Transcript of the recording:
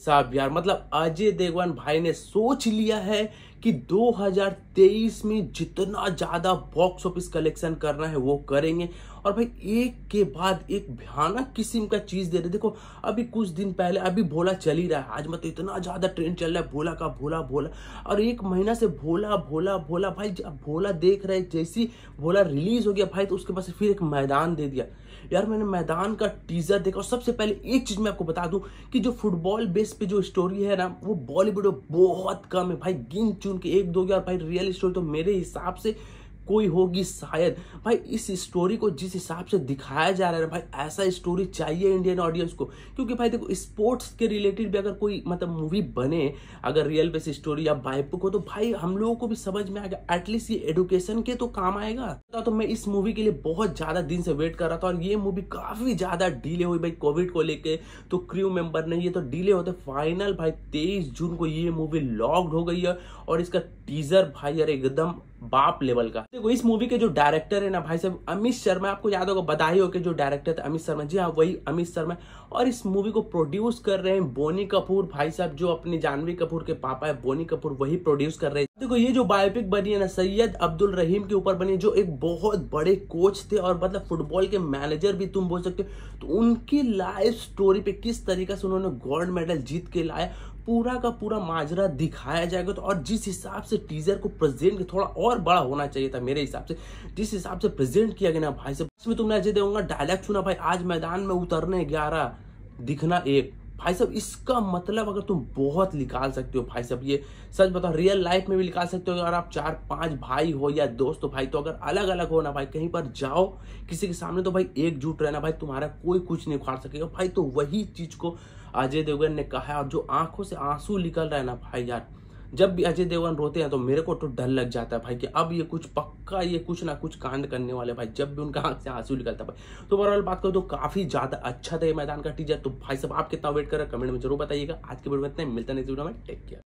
साहब यार मतलब अजय देवगन भाई ने सोच लिया है कि 2023 में जितना ज्यादा बॉक्स ऑफिस कलेक्शन करना है वो करेंगे और भाई एक के बाद एक भयानक किस्म का चीज दे रहे। देखो अभी कुछ दिन पहले अभी भोला चल ही रहा है, आज मतलब इतना ज्यादा ट्रेंड चल रहा है भोला का, भोला भोला, और एक महीना से भोला भोला भोला। भाई जब भोला देख रहे जैसी भोला रिलीज हो गया भाई तो उसके बाद से फिर एक मैदान दे दिया। यार मैंने मैदान का टीजर देखा और सबसे पहले एक चीज मैं आपको बता दूं कि जो फुटबॉल बेस पे जो स्टोरी है ना वो बॉलीवुड में बहुत कम है भाई, गिन चुन के एक दो। यार भाई रियल स्टोरी तो मेरे हिसाब से कोई होगी शायद। भाई इस स्टोरी को जिस हिसाब से दिखाया जा रहा है ना भाई, ऐसा स्टोरी चाहिए इंडियन ऑडियंस को, क्योंकि भाई देखो स्पोर्ट्स के रिलेटेड भी अगर कोई मतलब मूवी बने, अगर रियल बेस स्टोरी या बायोपिक हो तो भाई हम लोगों को भी समझ में आएगा, एटलीस्ट ये एडुकेशन के तो काम आएगा। तो मैं इस मूवी के लिए बहुत ज्यादा दिन से वेट कर रहा था और ये मूवी काफी ज्यादा डिले हुई भाई कोविड को लेके, तो क्रू मेंबर नहीं है तो डिले होते। फाइनल भाई 23 जून को ये मूवी लॉक्ड हो गई है और इसका टीजर भाई यार एकदम बाप लेवल का। देखो इस मूवी के जो डायरेक्टर है ना भाई साहब अमित शर्मा, आपको याद होगा बधाई हो के जो डायरेक्टर थे अमित शर्मा, जी हाँ वही अमित शर्मा। और इस मूवी को प्रोड्यूस कर रहे हैं बोनी कपूर भाई साहब, जो अपनी जानवी कपूर के पापा है बोनी कपूर, वही प्रोड्यूस कर रहे हैं। देखो ये जो बायोपिक बनी है ना सैयद अब्दुल रहीम के ऊपर बनी, जो एक बहुत बड़े कोच थे और मतलब फुटबॉल के मैनेजर भी तुम बोल सकते हो, तो उनकी लाइफ स्टोरी पे किस तरीके से उन्होंने गोल्ड मेडल जीत के लाया पूरा का पूरा माजरा दिखाया जाएगा। तो और जिस हिसाब से टीजर को प्रेजेंट थोड़ा और बड़ा होना चाहिए था मेरे हिसाब से, जिस हिसाब से प्रेजेंट किया गया ना भाई साहब, इसमें तुमने अजय देवगन डायलॉग सुना भाई, आज मैदान में उतरने 11 दिखना 1। भाई साहब इसका मतलब अगर तुम बहुत निकाल सकते हो भाई साहब, ये सच बताओ रियल लाइफ में भी निकाल सकते हो। अगर आप 4-5 भाई हो या दोस्त हो भाई, तो अगर अलग अलग हो ना भाई, कहीं पर जाओ किसी के सामने तो भाई एकजुट रहना भाई, तुम्हारा कोई कुछ नहीं उखाड़ सकेगा भाई। तो वही चीज को अजय देवगन ने कहा है और जो आंखों से आंसू निकल रहा है ना भाई यार, जब भी अजय देवगन रोते हैं तो मेरे को तो डर लग जाता है भाई कि अब ये कुछ पक्का ये कुछ ना कुछ कांड करने वाले भाई, जब भी उनका आंख से आंसू निकलता है भाई। तो ओवरऑल बात करो तो काफी ज्यादा अच्छा था ये मैदान का टीजर। तो भाई साहब आप कितना वेट कर रहे हैं कमेंट में जरूर बताइएगा। आज के वीडियो में इतना ही, मिलता नहीं वीडियो में, टेक केयर।